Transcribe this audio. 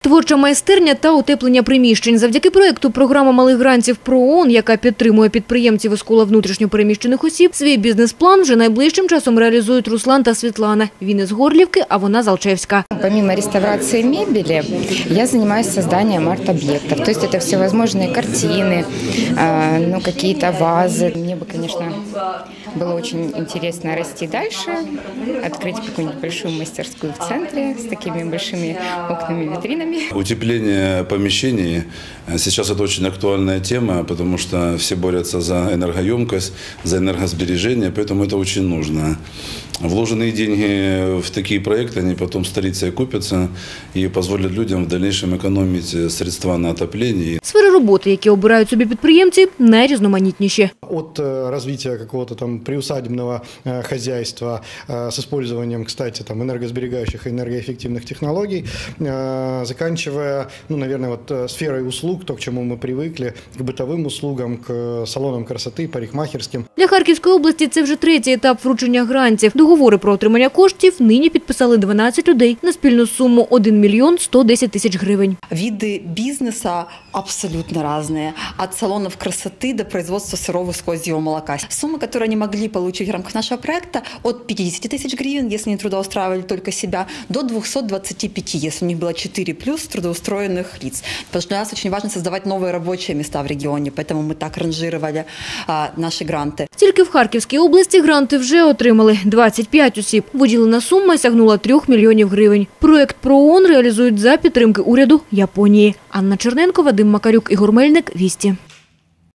Творча майстерня та утеплення приміщень. Завдяки проєкту «Програма малих грантів ПРООН», яка підтримує підприємців із кола внутрішньо переміщених осіб, свій бізнес-план вже найближчим часом реалізують Руслан та Світлана. Він із Горлівки, а вона з Алчевська. Помимо реставрации мебели, я занимаюсь созданием арт-объектов. То есть это всевозможные картины, какие-то вазы. Мне бы, конечно, было очень интересно расти дальше, открыть какую-нибудь большую мастерскую в центре с такими большими окнами, витринами. Утепление помещений сейчас это очень актуальная тема, потому что все борются за энергоемкость, за энергосбережение, поэтому это очень нужно. Вложенные деньги в такие проекты, они потом старятся и купятся и позволят людям в дальнейшем экономить средства на отопление. Сфери роботи, які обирають собі підприємці, найрізноманітніші. От развития какого-то там приусадебного хозяйства с использованием, кстати, там энергосберегающих и энергоэффективных технологий, заканчивая, наверное, сферой услуг, то, к чему мы привыкли, к бытовым услугам, к салонам красоты, парикмахерским. Для Харківської області це вже третій етап вручення грантів. Договори про отримання коштів нині підписали 12 людей на спільну суму 1 мільйон 110 тисяч гривень. Виды бизнеса абсолютно разные. От салонов красоты до производства сырого с козьего молока. Суммы, которые они могли получить в рамках нашего проекта, от 50 тысяч гривен, если они трудоустраивали только себя, до 225, если у них было 4 плюс трудоустроенных лиц. Потому что для нас очень важно создавать новые рабочие места в регионе, поэтому мы так ранжировали наши гранты. Тільки в Харківській області гранти вже отримали 25 осіб. Виділена сума сягнула 3 мільйонів гривень. Проєкт ПРООН реалізують за підтримки уряду Японії. Анна Черненко, Вадим Макарюк, Ігор Мельник, Вісті.